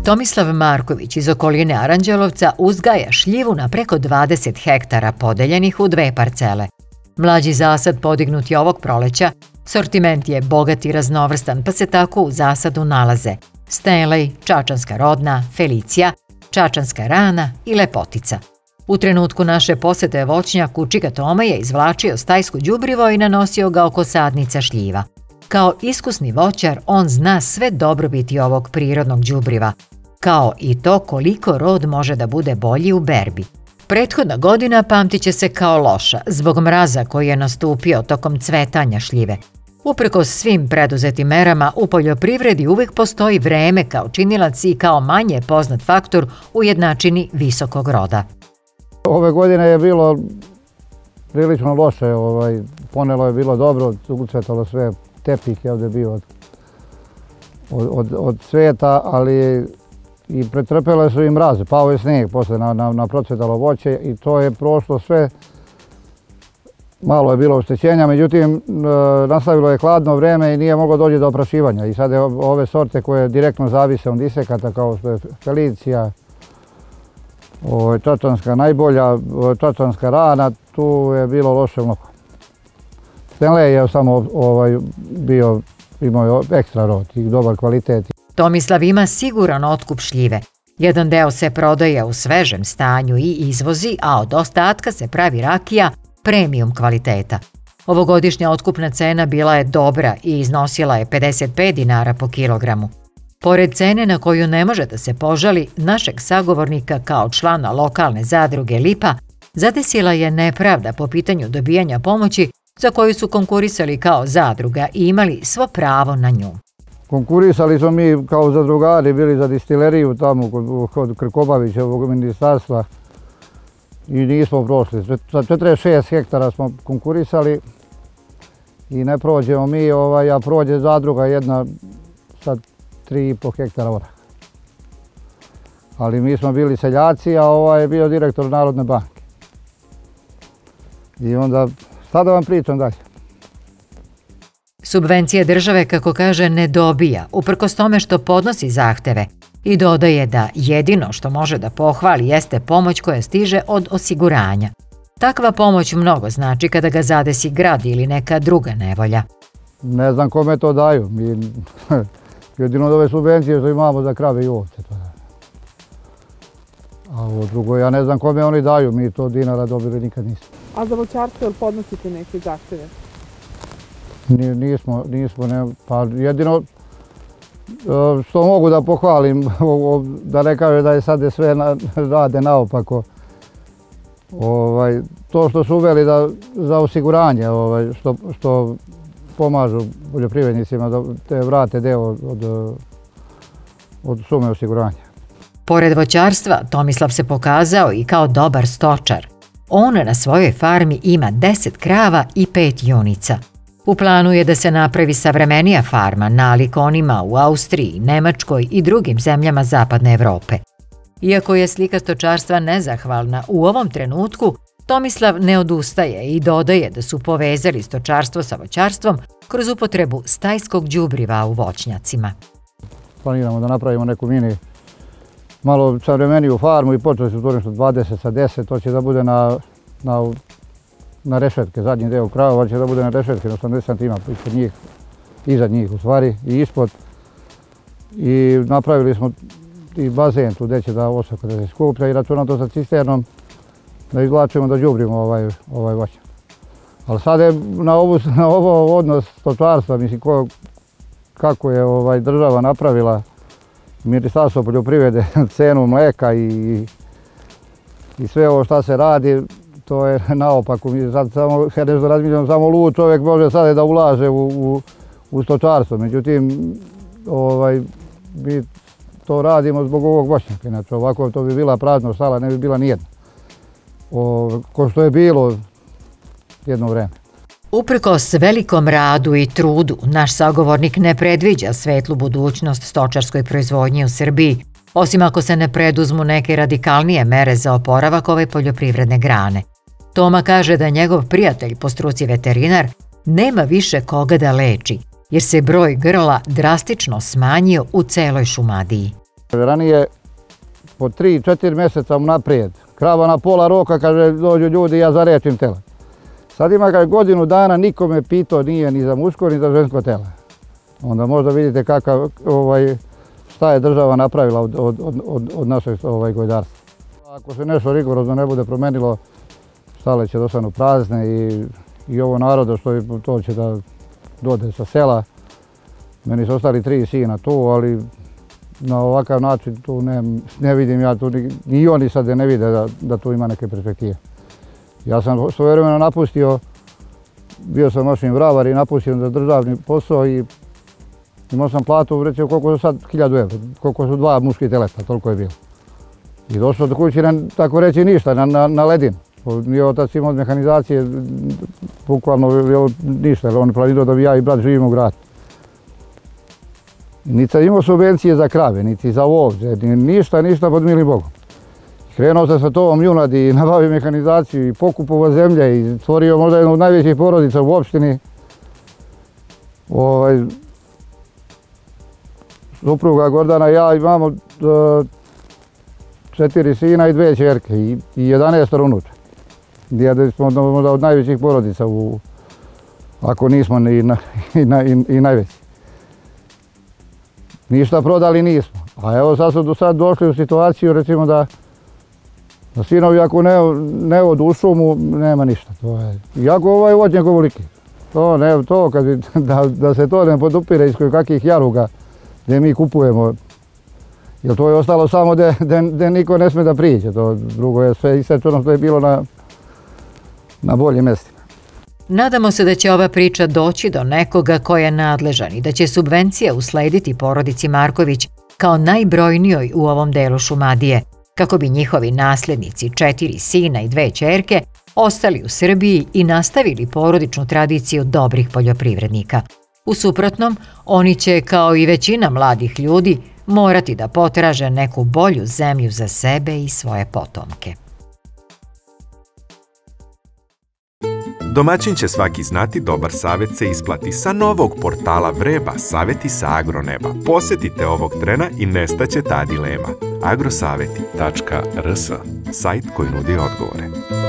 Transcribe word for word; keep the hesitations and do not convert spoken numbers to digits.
Tomislav Marković iz okoline Aranđelovca uzgaja šljivu na preko dvadeset hektara podeljenih u dve parcele. Mlađi zasad podignut je ovog proleća, sortiment je bogat i raznovrstan, pa se tako u zasadu nalaze Stenlej, Čačanska rodna, Felicija, Čačanska rana i Lepotica. U trenutku naše posete voćnjaku Čika Toma je izvlačio stajsko đubrivo i nanosio ga oko sadnica šljiva. Kao iskusni voćar, on zna sve dobrobiti ovog prirodnog đubriva, kao i to koliko rod može da bude bolji u berbi. Prethodna godina pamtit će se kao loša zbog mraza koji je nastupio tokom cvetanja šljive. Uprkos svim preduzetim merama, u poljoprivredi uvijek postoji vreme kao činilac i kao manje poznat faktor u jednačini visokog roda. Ove godine je bilo prilično loše, ovaj, ponelo je bilo dobro, ucvetalo sve, tepih je ovdje bio od, od, od cveta, ali i pretrpele su i mraze, pao je snijeg posle na, na, na procvetalo voće i to je prošlo sve. Malo je bilo oštećenja, međutim e, nastavilo je hladno vreme i nije moglo doći do oprašivanja. I sad je ove sorte koje direktno zavise od insekata kao što je Felicija, o, Čačanska najbolja, o, Čačanska rana, tu je bilo loše mnogo. Stenlej je samo ovaj, bio, imao ekstra rod i dobar kvalitet. Tomislav ima siguran otkup šljive. Jedan deo se prodaje u svežem stanju i izvozi, a od ostatka se pravi rakija premium kvaliteta. Ovogodišnja otkupna cena bila je dobra i iznosila je pedeset pet dinara po kilogramu. Pored cene na koju ne može da se požali, našeg sagovornika kao člana lokalne zadruge Lipa zadesila je nepravda po pitanju dobijanja pomoći za koju su konkurisali kao zadruga i imali svo pravo na nju. Konkurisali smo mi kao zadrugari, bili za distileriju tamo kod, kod Krkobavićevog ministarstva i nismo prošli. Za četrdeset šest hektara smo konkurisali i ne prođemo mi, ovaj, a prođe zadruga jedna sa tri i po hektara oraha. Ali mi smo bili seljaci, a ovaj je bio direktor Narodne banke. I onda, šta da vam pričam dalje? Subvencije države, kako kaže, ne dobija, uprkos tome što podnosi zahteve, i dodaje da jedino što može da pohvali jeste pomoć koja stiže od osiguranja. Takva pomoć mnogo znači kada ga zadesi grad ili neka druga nevolja. Ne znam kome to daju. Mi, jedino od ove subvencije što imamo za krave i ovce. To da. A ovo drugo, ja ne znam kome oni daju. Mi to dinara dobili nikad nismo. A za voćarstvo ili podnosite neke zahteve? Nismo, nismo, ne, pa jedino što mogu da pohvalim, da ne kaže da je sad sve na, rade naopako. Ovaj, to što su uveli da, za osiguranje, ovaj, što, što pomažu poljoprivrednicima da te vrate deo od, od sume osiguranja. Pored voćarstva, Tomislav se pokazao i kao dobar stočar. On na svojoj farmi ima deset krava i pet junica. U planu je da se napravi savremenija farma nalik onima u Austriji, Nemačkoj i drugim zemljama zapadne Evrope. Iako je slika stočarstva nezahvalna, u ovom trenutku Tomislav ne odustaje i dodaje da su povezali stočarstvo sa voćarstvom kroz upotrebu stajskog đubriva u voćnjacima. Planiramo da napravimo neku mini, malo savremeniju farmu i počeli su to nešto dvadeset sa deset, to će da bude na, na na rešetke, zadnji deo krava će da bude na rešetke, na osamdeset santimetara ispod njih, iza njih u stvari i ispod. I napravili smo i bazen tu gdje će da osaka da se skuplja i računam to sa cisternom da izvlačimo, da đubrimo ovaj, ovaj voćnjak. Ali sad je na, ovu, na ovo odnos stočarstva, mislim ko, kako je ovaj, država napravila Ministarstvo poljoprivrede, cenu mleka i, i sve ovo šta se radi, to je naopako. Mi sad samo, kad nešto razmišljam, samo lud čovjek može sad da ulaže u, u, u stočarstvo. Međutim, ovaj, mi to radimo zbog ovog voćnjaka. Inače, ovako to bi bila prazna štala, ne bi bila nijedna. O, ko što je bilo jedno vreme. Uprkos velikom radu i trudu, naš sagovornik ne predviđa svetlu budućnost stočarskoj proizvodnji u Srbiji, osim ako se ne preduzmu neke radikalnije mere za oporavak ove poljoprivredne grane. Toma kaže da njegov prijatelj po struci veterinar nema više koga da leči, jer se broj grla drastično smanjio u celoj Šumadiji. Ranije po tri četiri mjeseca naprijed, krava na pola roka, kaže, dođu ljudi, ja zarečim tele. Sad ima kaže, godinu dana, niko me pitao nije ni za muško ni za žensko tele. Onda možda vidite kakav, ovaj, šta je država napravila od, od, od, od našeg ovaj, gojdarstva. Ako se nešto rigorozno ne bude promenilo, stale će dostanu prazne i, i ovo naroda što je, to će da dode sa sela. Meni su ostali tri sina tu, ali na ovakav način tu ne, ne vidim ja tu, ni, ni oni sad ne vide da, da tu ima neke perspektive. Ja sam svojevremeno napustio, bio sam noćni vravar i napustio za državni posao i imao sam platu, recimo koliko su sad, hiljadu evra, koliko su dva muški teleta, toliko je bilo. I došao do kući, ne, tako reći ništa, na, na, na ledin. Nije otac imao od mehanizacije, bukvalno ništa, jer on je planirao da bi ja i brat živimo u gradu. Niti sam imao subvencije za krave, niti za ovce, ništa, ništa pod milim Bogom. Krenuo sam sa tovom junadi i nabavio mehanizaciju i pokupovao zemlje i stvorio možda jednu od najvećih porodica u opštini. Ovaj, supruga Gordana i ja imamo uh, četiri sina i dve ćerke i, i jedanaest unuča. Gdje smo možda od najvećih porodica, u, ako nismo i, na, i, na, i, i najveći. Ništa prodali nismo. A evo sad su do sad došli u situaciju recimo da, da sinovi ako ne, ne odu u šumu, nema ništa. To je, iako ovaj voćnjak ovoliki. To, ne, to kad, da, da se to ne podupire iz kakvih jaruga gdje mi kupujemo. Jer to je ostalo samo gdje niko ne sme da priđe. To drugo je sve isečeno što je bilo na, na boljim mjestima. Nadamo se da će ova priča doći do nekoga ko je nadležan i da će subvencija uslediti porodici Marković kao najbrojnijoj u ovom delu Šumadije, kako bi njihovi nasljednici, četiri sina i dve ćerke, ostali u Srbiji i nastavili porodičnu tradiciju dobrih poljoprivrednika. U suprotnom, oni će, kao i većina mladih ljudi, morati da potraže neku bolju zemlju za sebe i svoje potomke. Domaćin će svaki znati, dobar savjet se isplati. Sa novog portala Vreba, savjeti sa agroneba. Posjetite ovog trena i nestaće ta dilema. agrosaveti tačka rs, sajt koji nudi odgovore.